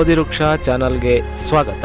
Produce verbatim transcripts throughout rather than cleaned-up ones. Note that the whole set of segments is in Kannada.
ಬೋಧಿವೃಕ್ಷ ಚಾನಲ್ಗೆ ಸ್ವಾಗತ.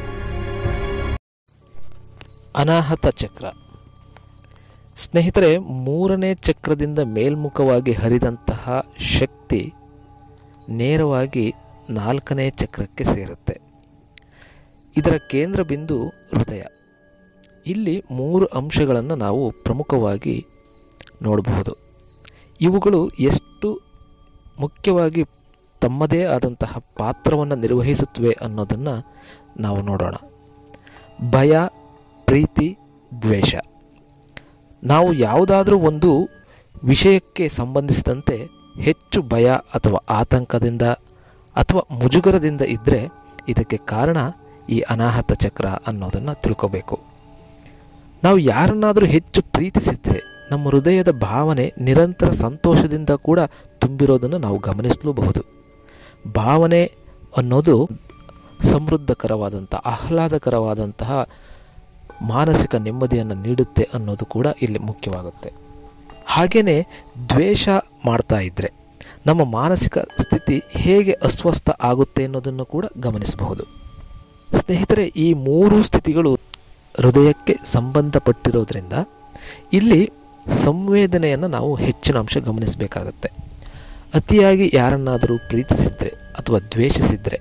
ಅನಾಹತ ಚಕ್ರ. ಸ್ನೇಹಿತರೆ, ಮೂರನೇ ಚಕ್ರದಿಂದ ಮೇಲ್ಮುಖವಾಗಿ ಹರಿದಂತಹ ಶಕ್ತಿ ನೇರವಾಗಿ ನಾಲ್ಕನೇ ಚಕ್ರಕ್ಕೆ ಸೇರುತ್ತೆ. ಇದರ ಕೇಂದ್ರ ಬಿಂದು ಹೃದಯ. ಇಲ್ಲಿ ಮೂರು ಅಂಶಗಳನ್ನು ನಾವು ಪ್ರಮುಖವಾಗಿ ನೋಡಬಹುದು. ಇವುಗಳು ಎಷ್ಟು ಮುಖ್ಯವಾಗಿ ತಮ್ಮದೇ ಆದಂತಹ ಪಾತ್ರವನ್ನು ನಿರ್ವಹಿಸುತ್ತವೆ ಅನ್ನೋದನ್ನು ನಾವು ನೋಡೋಣ. ಭಯ, ಪ್ರೀತಿ, ದ್ವೇಷ. ನಾವು ಯಾವುದಾದ್ರೂ ಒಂದು ವಿಷಯಕ್ಕೆ ಸಂಬಂಧಿಸಿದಂತೆ ಹೆಚ್ಚು ಭಯ ಅಥವಾ ಆತಂಕದಿಂದ ಅಥವಾ ಮುಜುಗರದಿಂದ ಇದ್ದರೆ ಇದಕ್ಕೆ ಕಾರಣ ಈ ಅನಾಹತ ಚಕ್ರ ಅನ್ನೋದನ್ನು ತಿಳ್ಕೋಬೇಕು. ನಾವು ಯಾರನ್ನಾದರೂ ಹೆಚ್ಚು ಪ್ರೀತಿಸಿದರೆ ನಮ್ಮ ಹೃದಯದ ಭಾವನೆ ನಿರಂತರ ಸಂತೋಷದಿಂದ ಕೂಡ ತುಂಬಿರೋದನ್ನು ನಾವು ಗಮನಿಸಲೂಬಹುದು. ಭಾವನೆ ಅನ್ನೋದು ಸಮೃದ್ಧಕರವಾದಂಥ ಆಹ್ಲಾದಕರವಾದಂತಹ ಮಾನಸಿಕ ನೆಮ್ಮದಿಯನ್ನು ನೀಡುತ್ತೆ ಅನ್ನೋದು ಕೂಡ ಇಲ್ಲಿ ಮುಖ್ಯವಾಗುತ್ತೆ. ಹಾಗೆಯೇ ದ್ವೇಷ ಮಾಡ್ತಾ ಇದ್ದರೆ ನಮ್ಮ ಮಾನಸಿಕ ಸ್ಥಿತಿ ಹೇಗೆ ಅಸ್ವಸ್ಥ ಆಗುತ್ತೆ ಅನ್ನೋದನ್ನು ಕೂಡ ಗಮನಿಸಬಹುದು. ಸ್ನೇಹಿತರೆ, ಈ ಮೂರು ಸ್ಥಿತಿಗಳು ಹೃದಯಕ್ಕೆ ಸಂಬಂಧಪಟ್ಟಿರೋದ್ರಿಂದ ಇಲ್ಲಿ ಸಂವೇದನೆಯನ್ನು ನಾವು ಹೆಚ್ಚಿನ ಅಂಶ ಗಮನಿಸಬೇಕಾಗತ್ತೆ. ಅತಿಯಾಗಿ ಯಾರನ್ನಾದರೂ ಪ್ರೀತಿಸಿದರೆ ಅಥವಾ ದ್ವೇಷಿಸಿದರೆ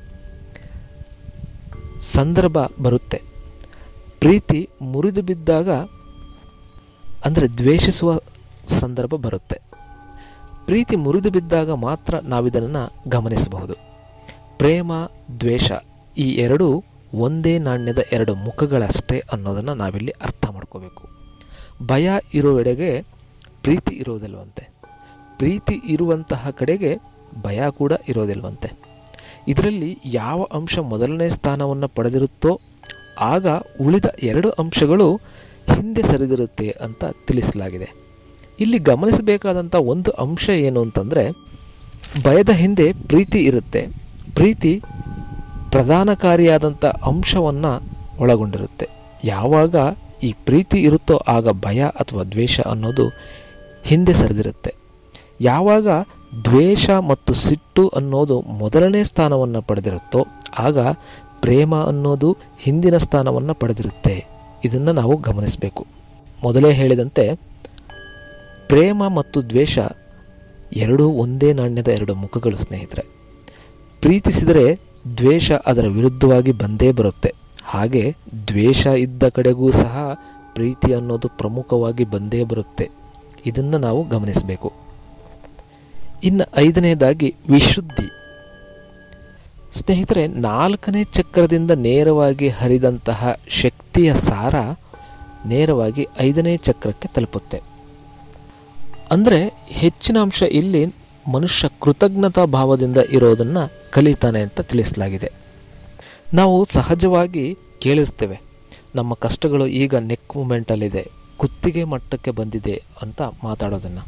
ಸಂದರ್ಭ ಬರುತ್ತೆ. ಪ್ರೀತಿ ಮುರಿದು ಬಿದ್ದಾಗ ಅಂದರೆ ದ್ವೇಷಿಸುವ ಸಂದರ್ಭ ಬರುತ್ತೆ. ಪ್ರೀತಿ ಮುರಿದು ಬಿದ್ದಾಗ ಮಾತ್ರ ನಾವಿದನ್ನು ಗಮನಿಸಬಹುದು. ಪ್ರೇಮ, ದ್ವೇಷ ಈ ಎರಡೂ ಒಂದೇ ನಾಣ್ಯದ ಎರಡು ಮುಖಗಳಷ್ಟೇ ಅನ್ನೋದನ್ನು ನಾವಿಲ್ಲಿ ಅರ್ಥ ಮಾಡ್ಕೋಬೇಕು. ಭಯ ಇರುವೆಡೆಗೆ ಪ್ರೀತಿ ಇರೋದಿಲ್ವಂತೆ, ಪ್ರೀತಿ ಇರುವಂತಹ ಕಡೆಗೆ ಭಯ ಕೂಡ ಇರೋದಿಲ್ವಂತೆ. ಇದರಲ್ಲಿ ಯಾವ ಅಂಶ ಮೊದಲನೇ ಸ್ಥಾನವನ್ನು ಪಡೆದಿರುತ್ತೋ ಆಗ ಉಳಿದ ಎರಡು ಅಂಶಗಳು ಹಿಂದೆ ಸರಿದಿರುತ್ತೆ ಅಂತ ತಿಳಿಸಲಾಗಿದೆ. ಇಲ್ಲಿ ಗಮನಿಸಬೇಕಾದಂಥ ಒಂದು ಅಂಶ ಏನು ಅಂತಂದರೆ, ಭಯದ ಹಿಂದೆ ಪ್ರೀತಿ ಇರುತ್ತೆ. ಪ್ರೀತಿ ಪ್ರಧಾನಕಾರಿಯಾದಂಥ ಅಂಶವನ್ನು ಒಳಗೊಂಡಿರುತ್ತೆ. ಯಾವಾಗ ಈ ಪ್ರೀತಿ ಇರುತ್ತೋ ಆಗ ಭಯ ಅಥವಾ ದ್ವೇಷ ಅನ್ನೋದು ಹಿಂದೆ ಸರಿದಿರುತ್ತೆ. ಯಾವಾಗ ದ್ವೇಷ ಮತ್ತು ಸಿಟ್ಟು ಅನ್ನೋದು ಮೊದಲನೇ ಸ್ಥಾನವನ್ನು ಪಡೆದಿರುತ್ತೋ ಆಗ ಪ್ರೇಮ ಅನ್ನೋದು ಹಿಂದಿನ ಸ್ಥಾನವನ್ನು ಪಡೆದಿರುತ್ತೆ. ಇದನ್ನು ನಾವು ಗಮನಿಸಬೇಕು. ಮೊದಲೇ ಹೇಳಿದಂತೆ ಪ್ರೇಮ ಮತ್ತು ದ್ವೇಷ ಎರಡೂ ಒಂದೇ ನಾಣ್ಯದ ಎರಡು ಮುಖಗಳು. ಸ್ನೇಹಿತರೆ, ಪ್ರೀತಿಸಿದರೆ ದ್ವೇಷ ಅದರ ವಿರುದ್ಧವಾಗಿ ಬಂದೇ ಬರುತ್ತೆ. ಹಾಗೆ ದ್ವೇಷ ಇದ್ದ ಕಡೆಗೂ ಸಹ ಪ್ರೀತಿ ಅನ್ನೋದು ಪ್ರಮುಖವಾಗಿ ಬಂದೇ ಬರುತ್ತೆ. ಇದನ್ನು ನಾವು ಗಮನಿಸಬೇಕು. ಇನ್ನು ಐದನೇದಾಗಿ ವಿಶುದ್ಧಿ. ಸ್ನೇಹಿತರೆ, ನಾಲ್ಕನೇ ಚಕ್ರದಿಂದ ನೇರವಾಗಿ ಹರಿದಂತಹ ಶಕ್ತಿಯ ಸಾರ ನೇರವಾಗಿ ಐದನೇ ಚಕ್ರಕ್ಕೆ ತಲುಪುತ್ತೆ. ಅಂದರೆ ಹೆಚ್ಚಿನ ಅಂಶ ಇಲ್ಲಿ ಮನುಷ್ಯ ಕೃತಜ್ಞತಾ ಭಾವದಿಂದ ಇರೋದನ್ನು ಕಲಿತಾನೆ ಅಂತ ತಿಳಿಸಲಾಗಿದೆ. ನಾವು ಸಹಜವಾಗಿ ಕೇಳಿರ್ತೇವೆ, ನಮ್ಮ ಕಷ್ಟಗಳು ಈಗ ನೆಕ್ ಮೂಮೆಂಟಲ್ಲಿದೆ, ಕುತ್ತಿಗೆ ಮಟ್ಟಕ್ಕೆ ಬಂದಿದೆ ಅಂತ ಮಾತಾಡೋದನ್ನು.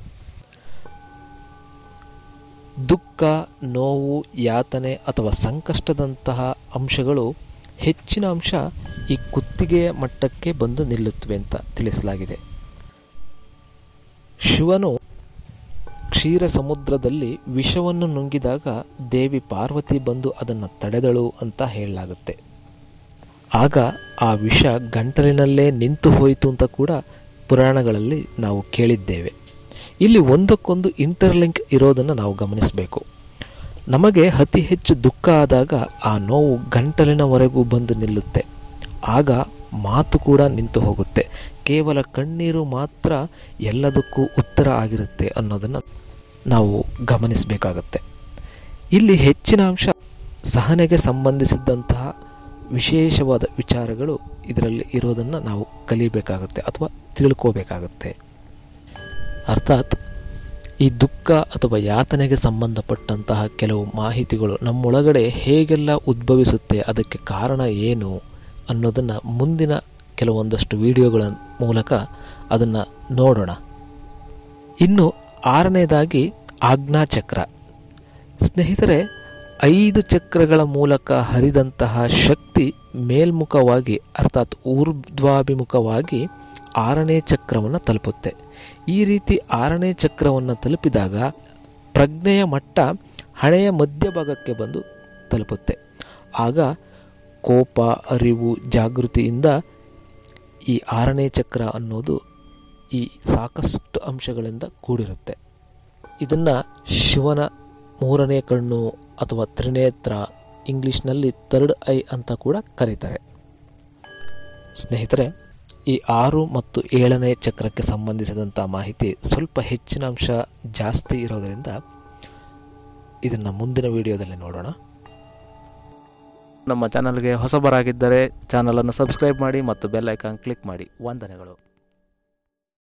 ದುಃಖ, ನೋವು, ಯಾತನೆ ಅಥವಾ ಸಂಕಷ್ಟದಂತಹ ಅಂಶಗಳು ಹೆಚ್ಚಿನ ಅಂಶ ಈ ಕುತ್ತಿಗೆಯ ಮಟ್ಟಕ್ಕೆ ಬಂದು ನಿಲ್ಲುತ್ತವೆ ಅಂತ ತಿಳಿಸಲಾಗಿದೆ. ಶಿವನು ಕ್ಷೀರ ಸಮುದ್ರದಲ್ಲಿ ವಿಷವನ್ನು ನುಂಗಿದಾಗ ದೇವಿ ಪಾರ್ವತಿ ಬಂದು ಅದನ್ನು ತಡೆದಳು ಅಂತ ಹೇಳಲಾಗುತ್ತೆ. ಆಗ ಆ ವಿಷ ಗಂಟಲಿನಲ್ಲೇ ನಿಂತು ಹೋಯಿತು ಅಂತ ಕೂಡ ಪುರಾಣಗಳಲ್ಲಿ ನಾವು ಕೇಳಿದ್ದೇವೆ. ಇಲ್ಲಿ ಒಂದಕ್ಕೊಂದು ಇಂಟರ್ಲಿಂಕ್ ಇರೋದನ್ನು ನಾವು ಗಮನಿಸಬೇಕು. ನಮಗೆ ಅತಿ ಹೆಚ್ಚು ದುಃಖ ಆದಾಗ ಆ ನೋವು ಗಂಟಲಿನವರೆಗೂ ಬಂದು ನಿಲ್ಲುತ್ತೆ. ಆಗ ಮಾತು ಕೂಡ ನಿಂತು ಹೋಗುತ್ತೆ. ಕೇವಲ ಕಣ್ಣೀರು ಮಾತ್ರ ಎಲ್ಲದಕ್ಕೂ ಉತ್ತರ ಆಗಿರುತ್ತೆ ಅನ್ನೋದನ್ನು ನಾವು ಗಮನಿಸಬೇಕಾಗತ್ತೆ. ಇಲ್ಲಿ ಹೆಚ್ಚಿನ ಅಂಶ ಸಹನೆಗೆ ಸಂಬಂಧಿಸಿದಂತಹ ವಿಶೇಷವಾದ ವಿಚಾರಗಳು ಇದರಲ್ಲಿ ಇರೋದನ್ನು ನಾವು ಕಲಿಬೇಕಾಗುತ್ತೆ ಅಥವಾ ತಿಳ್ಕೋಬೇಕಾಗತ್ತೆ. ಅರ್ಥಾತ್ ಈ ದುಃಖ ಅಥವಾ ಯಾತನೆಗೆ ಸಂಬಂಧಪಟ್ಟಂತಹ ಕೆಲವು ಮಾಹಿತಿಗಳು ನಮ್ಮೊಳಗಡೆ ಹೇಗೆಲ್ಲ ಉದ್ಭವಿಸುತ್ತೆ, ಅದಕ್ಕೆ ಕಾರಣ ಏನು ಅನ್ನೋದನ್ನು ಮುಂದಿನ ಕೆಲವೊಂದಷ್ಟು ವಿಡಿಯೋಗಳ ಮೂಲಕ ಅದನ್ನು ನೋಡೋಣ. ಇನ್ನು ಆರನೇದಾಗಿ ಆಜ್ಞಾಚಕ್ರ. ಸ್ನೇಹಿತರೆ, ಐದು ಚಕ್ರಗಳ ಮೂಲಕ ಹರಿದಂತಹ ಶಕ್ತಿ ಮೇಲ್ಮುಖವಾಗಿ ಅರ್ಥಾತ್ ಊರ್ಧ್ವಾಭಿಮುಖವಾಗಿ ಆರನೇ ಚಕ್ರವನ್ನು ತಲುಪುತ್ತೆ. ಈ ರೀತಿ ಆರನೇ ಚಕ್ರವನ್ನು ತಲುಪಿದಾಗ ಪ್ರಜ್ಞೆಯ ಮಟ್ಟ ಹಣೆಯ ಮಧ್ಯಭಾಗಕ್ಕೆ ಬಂದು ತಲುಪುತ್ತೆ. ಆಗ ಕೋಪ, ಅರಿವು, ಜಾಗೃತಿಯಿಂದ ಈ ಆರನೇ ಚಕ್ರ ಅನ್ನೋದು ಈ ಸಾಕಷ್ಟು ಅಂಶಗಳಿಂದ ಕೂಡಿರುತ್ತೆ. ಇದನ್ನು ಶಿವನ ಮೂರನೇ ಕಣ್ಣು ಅಥವಾ ತ್ರಿನೇತ್ರ, ಇಂಗ್ಲೀಷ್ನಲ್ಲಿ ಥರ್ಡ್ ಐ ಅಂತ ಕೂಡ ಕರೀತಾರೆ. ಸ್ನೇಹಿತರೆ, ಈ ಆರು ಮತ್ತು ಏಳನೇ ಚಕ್ರಕ್ಕೆ ಸಂಬಂಧಿಸಿದಂಥ ಮಾಹಿತಿ ಸ್ವಲ್ಪ ಹೆಚ್ಚಿನ ಅಂಶ ಜಾಸ್ತಿ ಇರೋದರಿಂದ ಇದನ್ನು ಮುಂದಿನ ವಿಡಿಯೋದಲ್ಲಿ ನೋಡೋಣ. ನಮ್ಮ ಚಾನಲ್ಗೆ ಹೊಸಬರಾಗಿದ್ದರೆ ಚಾನಲನ್ನು ಸಬ್ಸ್ಕ್ರೈಬ್ ಮಾಡಿ ಮತ್ತು ಬೆಲ್ ಐಕಾನ್ ಕ್ಲಿಕ್ ಮಾಡಿ. ವಂದನೆಗಳು.